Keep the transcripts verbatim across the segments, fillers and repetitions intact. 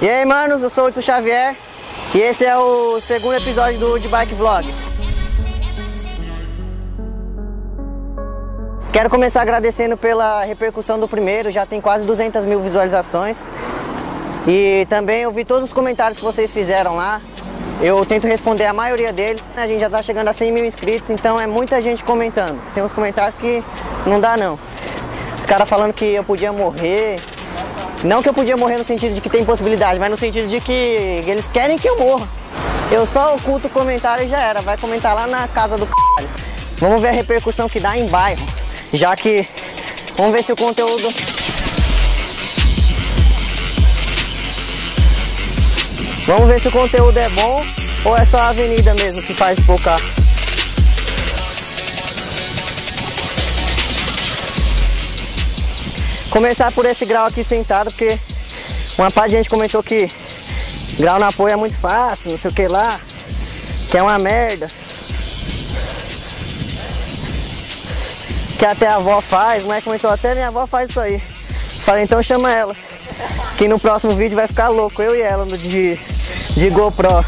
E aí, manos, eu sou o Hudson Xavier e esse é o segundo episódio do de Bike Vlog. Quero começar agradecendo pela repercussão do primeiro, já tem quase duzentas mil visualizações. E também eu vi todos os comentários que vocês fizeram lá. Eu tento responder a maioria deles. A gente já tá chegando a cem mil inscritos, então é muita gente comentando. Tem uns comentários que não dá não. Os caras falando que eu podia morrer. Não que eu podia morrer no sentido de que tem possibilidade, mas no sentido de que eles querem que eu morra. Eu só oculto o comentário e já era. Vai comentar lá na casa do c****. Vamos ver a repercussão que dá em bairro. Já que... Vamos ver se o conteúdo... Vamos ver se o conteúdo é bom ou é só a avenida mesmo que faz pouca. Começar por esse grau aqui sentado, porque uma parte de gente comentou que grau no apoio é muito fácil, não sei o que lá, que é uma merda, que até a avó faz. O moleque comentou, até minha avó faz isso aí. Falei, então chama ela, que no próximo vídeo vai ficar louco, eu e ela no de, de GoPro.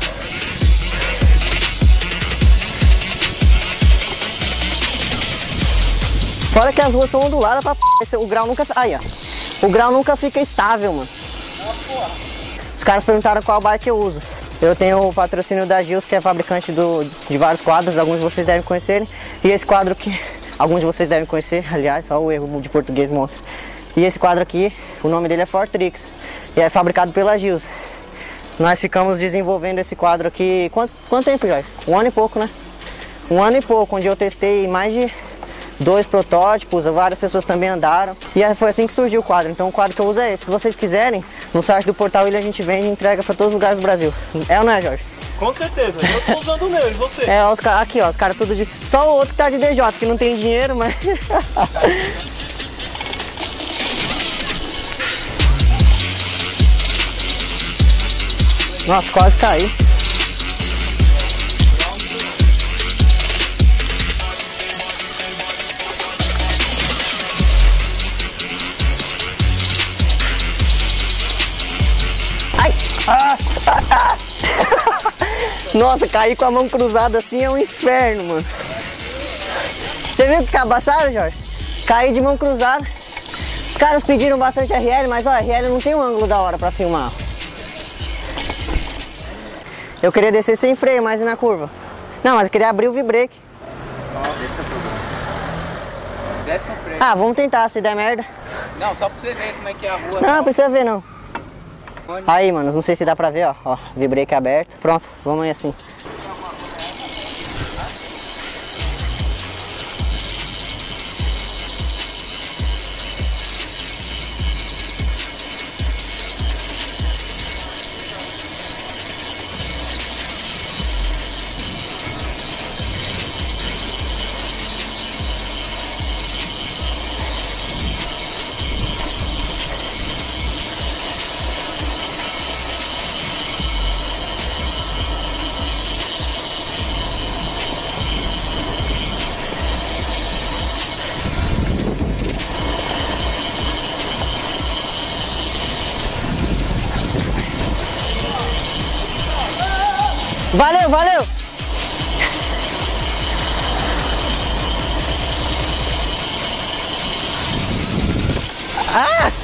Fora que as ruas são onduladas pra p... O grau nunca... Aí, ó. O grau nunca fica estável, mano. Os caras perguntaram qual bike eu uso. Eu tenho o patrocínio da Gils, que é fabricante do, de vários quadros. Alguns de vocês devem conhecerem. E esse quadro que... Alguns de vocês devem conhecer, aliás, só o erro de português monstro. E esse quadro aqui, o nome dele é Fortrix. E é fabricado pela Gils. Nós ficamos desenvolvendo esse quadro aqui... Quanto, quanto tempo, Jorge? Um ano e pouco, né? Um ano e pouco, onde eu testei mais de... dois protótipos, várias pessoas também andaram. E foi assim que surgiu o quadro. Então o quadro que eu uso é esse. Se vocês quiserem, no site do Portal Ilha a gente vende e entrega para todos os lugares do Brasil. É ou não é, Jorge? Com certeza, eu tô usando o meu, e você? É, os, aqui ó, os caras tudo de... Só o outro que tá de D J, que não tem dinheiro, mas... Nossa, quase caí. Ah, ah, ah. Nossa, cair com a mão cruzada assim é um inferno, mano. Você viu que cabaçada, Jorge? Caí de mão cruzada. Os caras pediram bastante R L, mas ó, R L não tem um ângulo da hora pra filmar. Eu queria descer sem freio, mas e na curva? Não, mas eu queria abrir o V-brake. Desce com freio. Ah, vamos tentar, se der merda. Não, só pra você ver como é que é a rua. Não, não precisa ver não. Aí, mano, não sei se dá pra ver, ó, ó, V-brake aberto, pronto, vamos aí assim. Valeu, valeu! Ah!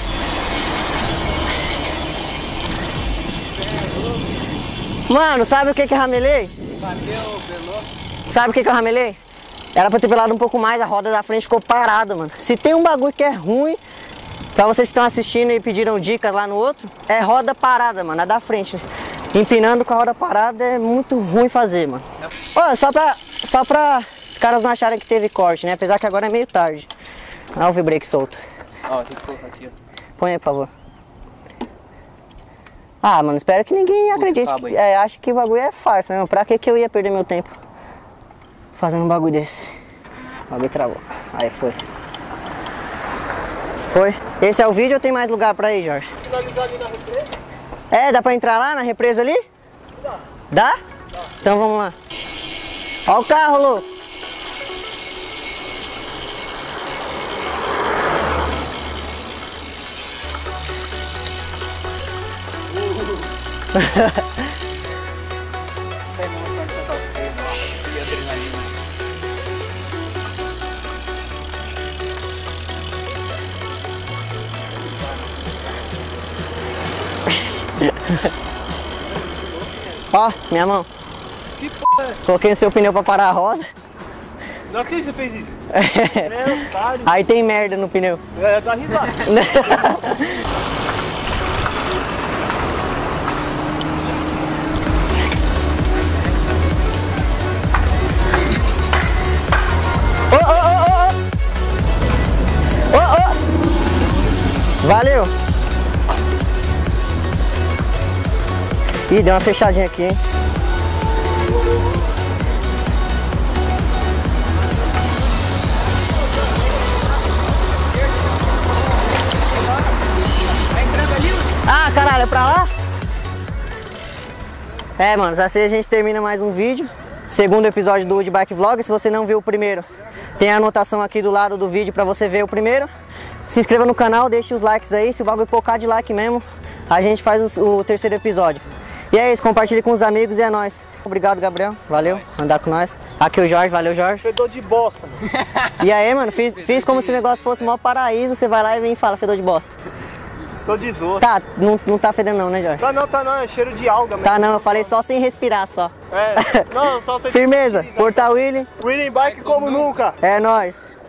Mano, sabe o que que eu ramelei? Sabe o que que eu ramelei? Era pra ter pelado um pouco mais, a roda da frente ficou parada, mano. Se tem um bagulho que é ruim, pra vocês que estão assistindo e pediram dicas lá no outro, é roda parada, mano, a da frente. Empinando com a roda parada é muito ruim fazer, mano. Ó, só pra, só pra os caras não acharem que teve corte, né? Apesar que agora é meio tarde. Olha o V-brake solto. Ó, tem que colocar aqui, ó. Põe aí, por favor. Ah, mano, espero que ninguém acredite. Que, é, acho que o bagulho é farsa, né? Pra que que eu ia perder meu tempo fazendo um bagulho desse? O bagulho travou. Aí foi. Foi. Esse é o vídeo ou tem mais lugar pra ir, Jorge? Finalizar ali na represa? É, dá pra entrar lá na represa ali? Dá. Dá? Dá. Então vamos lá. Ó o carro, louco. Ó, minha mão. Que porra é? Coloquei no seu pneu pra parar a roda. Não acredito que você fez isso. É, otário. Aí tem merda no pneu. É, dá risada. Ô, ô, ô, ô, ô! Ô, ô! Valeu! Ih, deu uma fechadinha aqui, hein? Ah, caralho, é pra lá? É, mano, assim a gente termina mais um vídeo. Segundo episódio do Wood Bike Vlog. Se você não viu o primeiro, tem a anotação aqui do lado do vídeo pra você ver o primeiro. Se inscreva no canal, deixe os likes aí. Se o bagulho pocar de like mesmo, a gente faz o, o terceiro episódio. E é isso, compartilhe com os amigos e é nóis. Obrigado, Gabriel. Valeu, andar com nós. Aqui o Jorge, valeu, Jorge. Fedor de bosta, mano. E aí, mano, fiz, fiz como se o negócio fosse o maior paraíso. Você vai lá e vem e fala, fedor de bosta. Tô de zoa. Tá, não, não tá fedendo não, né, Jorge? Tá não, tá não, é cheiro de alga mesmo. Tá não, eu falei só sem respirar, só. É, não, só... Firmeza, Portal William. William Bike como nunca. É nóis.